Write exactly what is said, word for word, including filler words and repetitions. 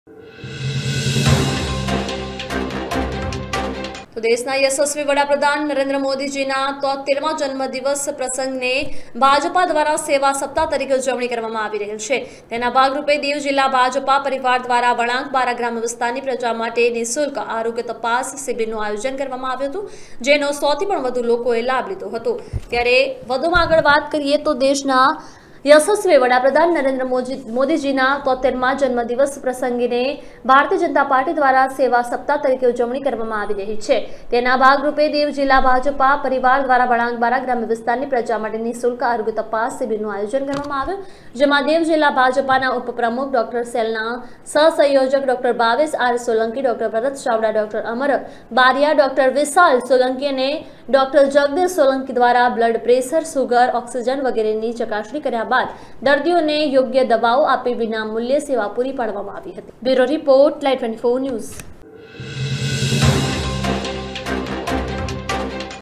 તો દેશના યશસ્વી વડાપ્રધાન નરેન્દ્ર મોદીજીના તોતેરમા જન્મદિવસ પ્રસંગને ભાજપા દ્વારા સેવા સપ્તાહ તરીકે ઉજવણી કરવામાં આવી રહી છે। તેના ભાગરૂપે દીવ જિલ્લા ભાજપા પરિવાર દ્વારા વળાંક બારા ગ્રામ્ય વિસ્તારની પ્રજા માટે નિઃશુલ્ક આરોગ્ય તપાસ શિબિરનું આયોજન કરવામાં આવ્યું હતું, જેનો સૌથી પણ વધુ લોકોએ લાભ લીધો હતો। ત્યારે વધુમાં આગળ વાત કરીએ તો દેશના યશસ્વી વડાપ્રધાન નરેન્દ્ર મોદીજીના તોતેરમા જન્મદિવસ પ્રસંગને ભારતીય જનતા પાર્ટી દ્વારા સેવા સપ્તાહ તરીકે ઉજવણી કરવામાં આવી રહી છે। તેના ભાગરૂપે દીવ જિલ્લા ભાજપા પરિવાર દ્વારા વળાંક બારા ગ્રામ્ય વિસ્તારની પ્રજા માટે નિઃશુલ્ક આરોગ્ય તપાસ શિબિરનું આયોજન કરવામાં આવ્યું, જેમાં દીવ જિલ્લા ભાજપાના ઉપપ્રમુખ ડોક્ટર સેલના સહસંયોજક doctor Bhavesh R Solanki, doctor Bharat Chavda, doctor Amar Baria, doctor Vishal Solanki અને ડોક્ટર જગદીશ સોલંકી દ્વારા બ્લડ પ્રેશર, સુગર, ઓક્સિજન વગેરેની ચકાસણી કર્યા બાદ દર્દીઓને યોગ્ય દવાઓ આપી વિના મૂલ્યે સેવા પૂરી પાડવામાં આવી હતી। Bureau report, live twenty four news.